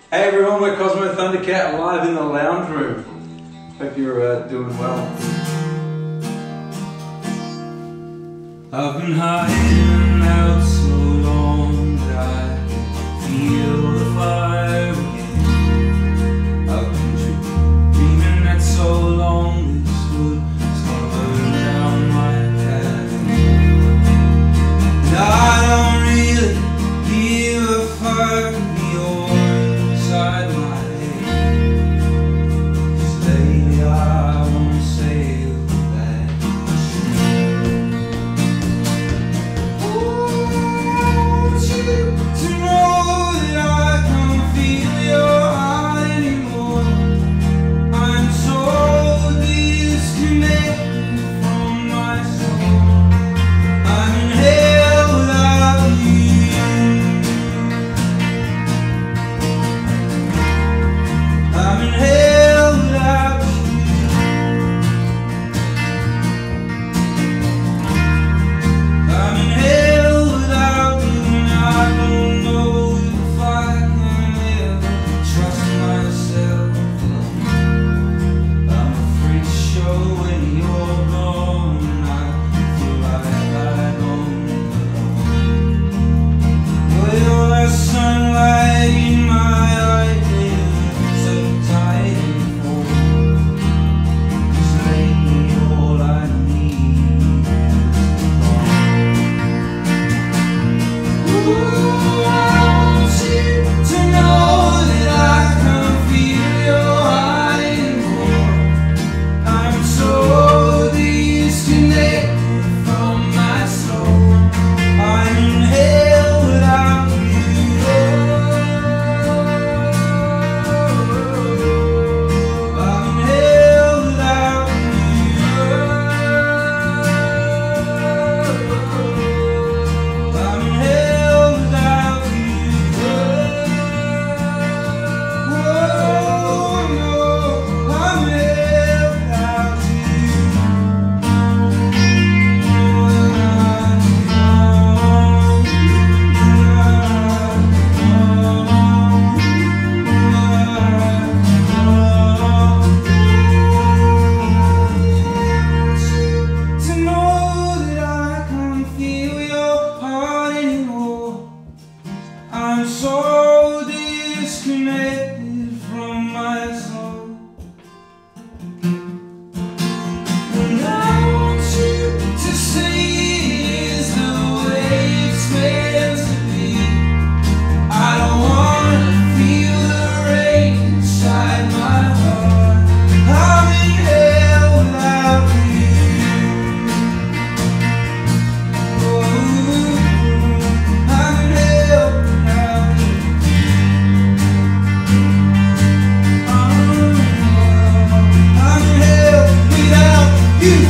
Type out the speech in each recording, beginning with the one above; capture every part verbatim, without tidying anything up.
Hey everyone, we're Cosmo Thundercat live in the lounge room. Hope you're uh, doing well. I've been hiding out so long that I can feel the fire again. I've been dreaming that so long this wood is gonna burn down my head. And I don't really give a fuck the oil inside my head. 'Cause lately I won't say that. To know that I can't feel your heart anymore. I'm so disconnected from my soul. I'm in hell without you. I'm in hell without you. I'm in hell without you. I don't know if I can ever trust myself alone. I'm afraid to show when you're gone. I feel like I don't belong. Well, there's sunlight in my eyes, so tight and cold. 'Cause lately all I need is gone. Ooh, I want you to know that I can't feel your heart anymore. I'm so disconnected from my soul. I'm in hell without you. I'm in hell without you. I'm in hell without you. Oh no, I'm in hell without you. To know that I can't feel your heart anymore. I'm so disconnected from my soul. And I want you to see it is the way it's meant to be. I don't wanna feel the rain inside my heart. I'm in hell without you. Oh, I'm in hell without you. I'm in hell without you.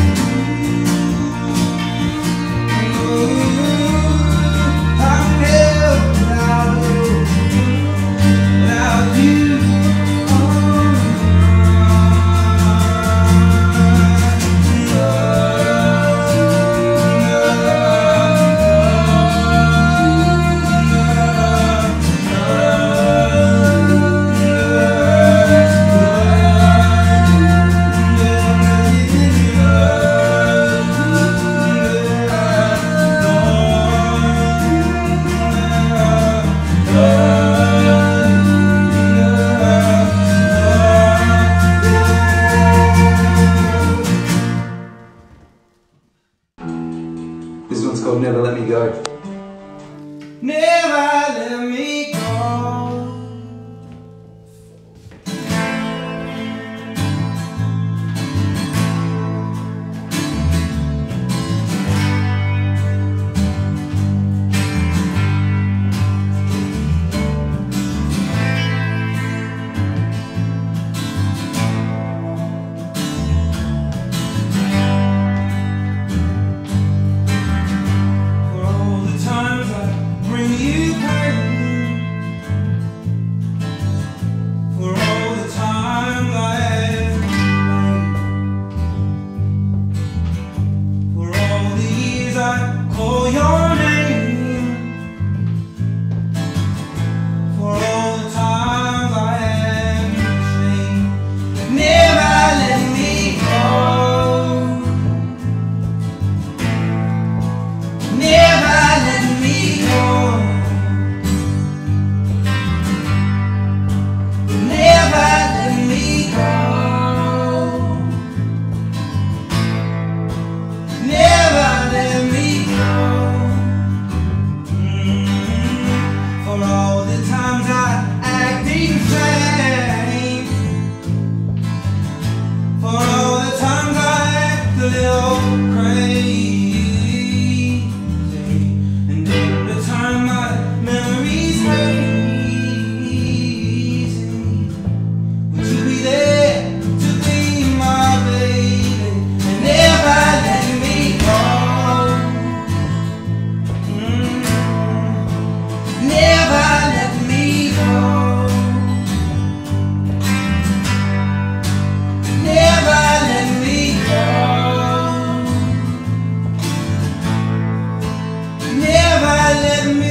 I'm in hell without you. Without you. This one's called Never Let Me Go. Never let me go. For all the times I bring you pain, let me